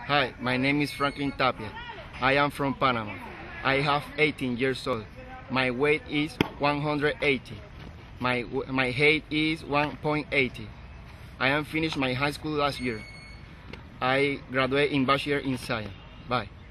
Hi, my name is Franklin Tapia. I am from Panama. I have 18 years old. My weight is 180. My height is 1.80. I am finished my high school last year. I graduated in Bachelor in Science. Bye.